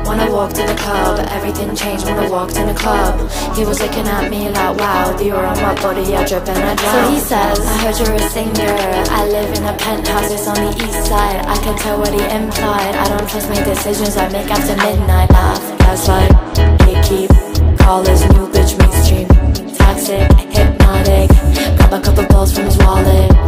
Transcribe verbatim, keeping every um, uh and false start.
When I walked in the club, everything changed when I walked in the club. He was looking at me like, wow, the aura on my body, I drip and I drown. So he says, I heard you're a singer, I live in a penthouse, it's on the east side. I can tell what he implied, I don't trust my decisions I make after midnight. Laugh, gaslight, gatekeep, call his new bitch mainstream. Toxic, hypnotic, grab a couple balls from his wallet.